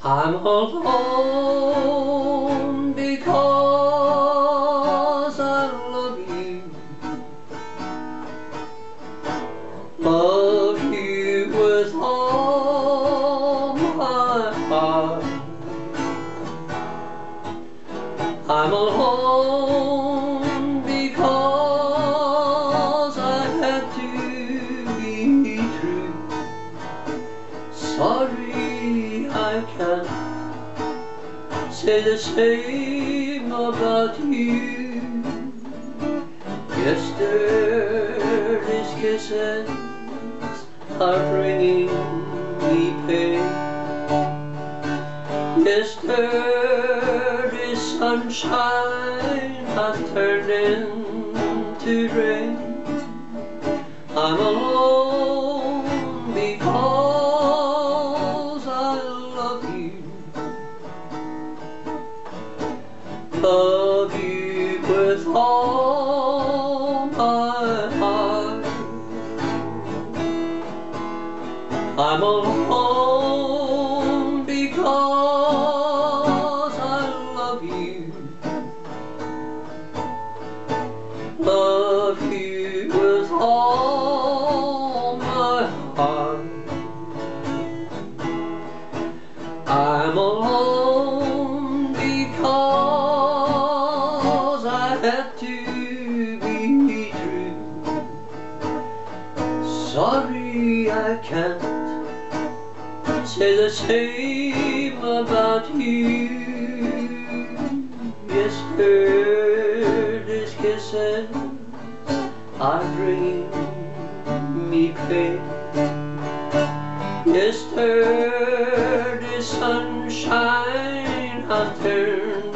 I'm alone because I love you. Love you with all my heart. I'm alone because I had to be true. Sorry, I can't say the same about you. Yesterday's kisses are bringing me pain. Yesterday's sunshine has turned into rain. I'm alone because I love you. Love you with all my heart. I'm alone because I love you. Love you with all my heart. I'm alone because I had to be true. Sorry, I can't say the same about you. Yesterday's kisses are bringing me pain. Yesterday's sunshine has turned